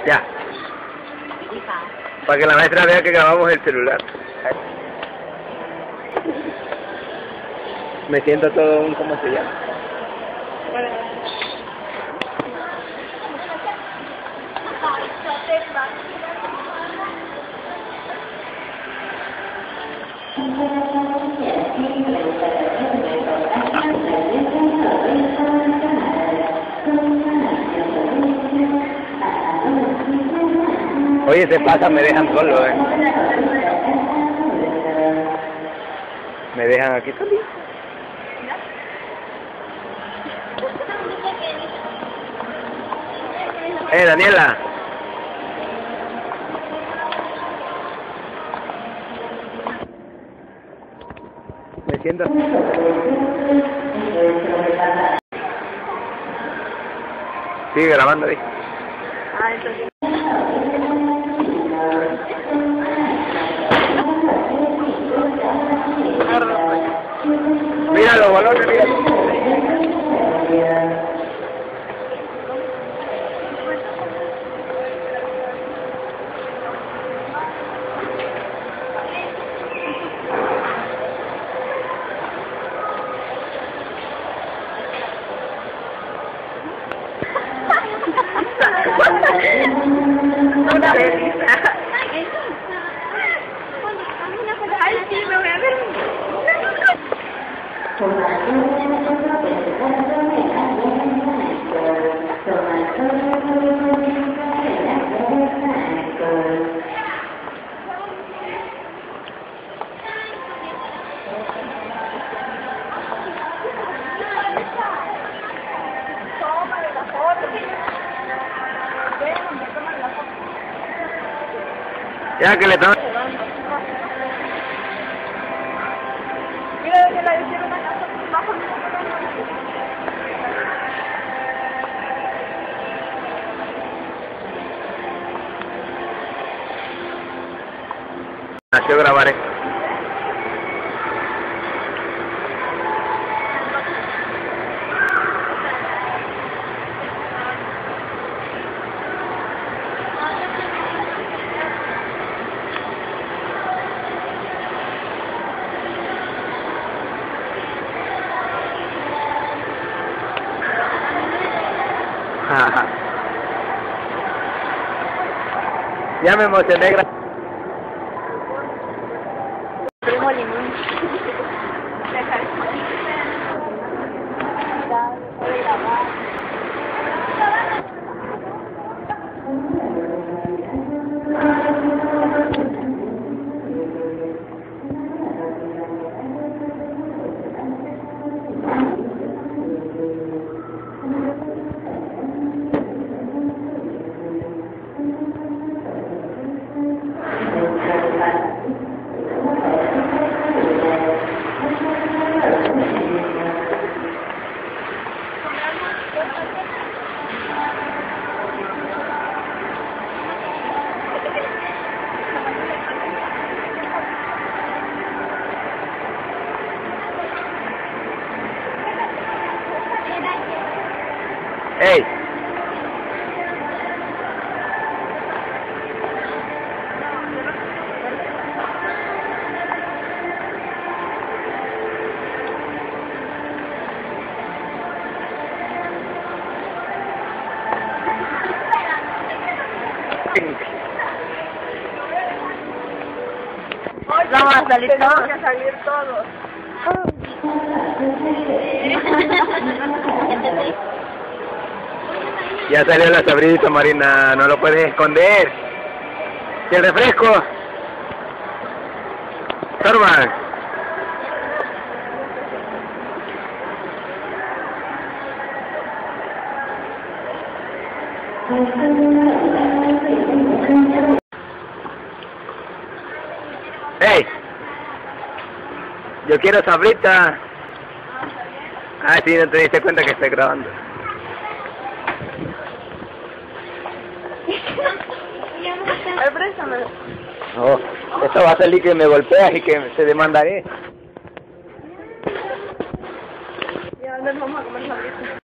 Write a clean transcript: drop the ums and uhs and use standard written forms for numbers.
Ya. Para que la maestra vea que grabamos el celular. Me siento todo un... ¿cómo se llama? Oye, se pasa, me dejan solo, Me dejan aquí solo. Daniela. Me siento. Sigue grabando ahí. Ah, entonces. Mira los balones, mira. Una vez. Ay, sí, me voy a ver. Ya que le toman. Mira, que la hicieron una casa bajo el Yo grabaré. Ya me emocioné. primo limón. ¡Ey! Vamos a salir todos. Tenemos que salir todos. Ya salió la sabrita, Marina, no lo puedes esconder. ¿Y el refresco? Norman. ¡Hey! Yo quiero sabrita. Ah, sí, no te diste cuenta que estoy grabando. Ay, préstamelo. No, esto va a salir que me golpeas y que te demandaré. Ya, vamos a comer sabrita.